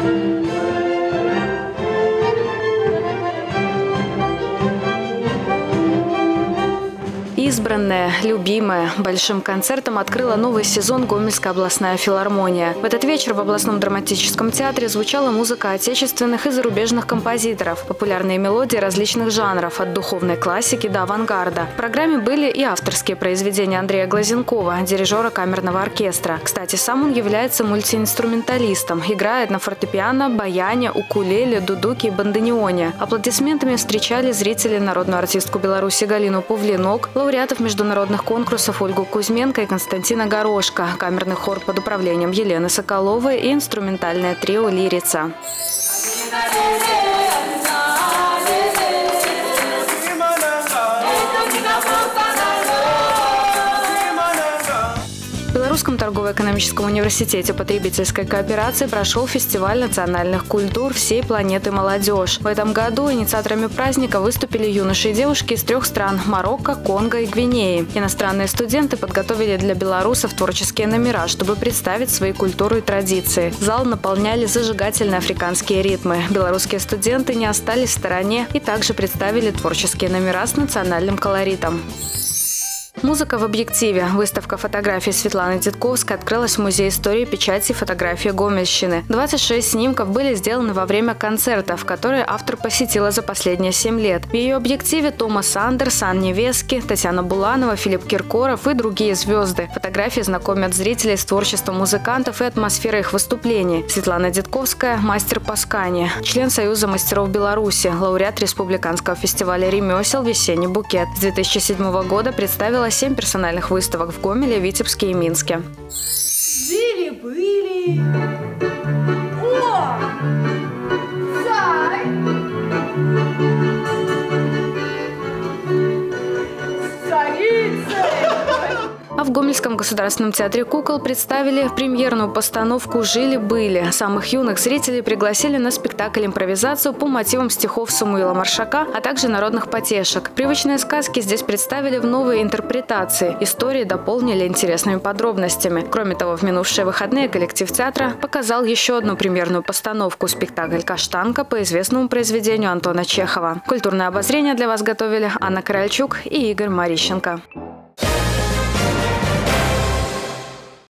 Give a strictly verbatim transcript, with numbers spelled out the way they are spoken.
Избранная, любимая, большим концертом открыла новый сезон Гомельская областная филармония. В этот вечер в областном драматическом театре звучала музыка отечественных и зарубежных композиторов, популярные мелодии различных жанров, от духовной классики до авангарда. В программе были и авторские произведения Андрея Глазенкова, дирижера камерного оркестра. Кстати, сам он является мультиинструменталистом, играет на фортепиано, баяне, укулеле, дудуке и бандонеоне. Аплодисментами встречали зрители народную артистку Беларуси Галину Павлинок, лауреатов международных конкурсов Ольгу Кузьменко и Константина Горошко, камерный хор под управлением Елены Соколовой и инструментальное трио «Лирица». В Белорусском торгово-экономическом университете потребительской кооперации прошел фестиваль национальных культур всей планеты «Молодежь». В этом году инициаторами праздника выступили юноши и девушки из трех стран – Марокко, Конго и Гвинеи. Иностранные студенты подготовили для белорусов творческие номера, чтобы представить свои культуры и традиции. Зал наполняли зажигательные африканские ритмы. Белорусские студенты не остались в стороне и также представили творческие номера с национальным колоритом. Музыка в объективе. Выставка фотографий Светланы Дедковской открылась в Музее истории печати и фотографии Гомельщины. двадцать шесть снимков были сделаны во время концертов, которые автор посетила за последние семь лет. В ее объективе Томас Андерс, Анни Вески, Татьяна Буланова, Филипп Киркоров и другие звезды. Фотографии знакомят зрителей с творчеством музыкантов и атмосферой их выступлений. Светлана Дедковская – мастер по скане, член Союза мастеров Беларуси, лауреат Республиканского фестиваля ремесел «Весенний букет». С две тысячи седьмого года представила семь персональных выставок в Гомеле, Витебске и Минске. Жили-были. О! Царь! Царица! А в Гомельском государственном театре кукол представили премьерную постановку «Жили-были». Самых юных зрителей пригласили на спектакль-импровизацию по мотивам стихов Самуила Маршака, а также народных потешек. Привычные сказки здесь представили в новой интерпретации. Истории дополнили интересными подробностями. Кроме того, в минувшие выходные коллектив театра показал еще одну премьерную постановку – спектакль «Каштанка» по известному произведению Антона Чехова. Культурное обозрение для вас готовили Анна Корольчук и Игорь Марищенко.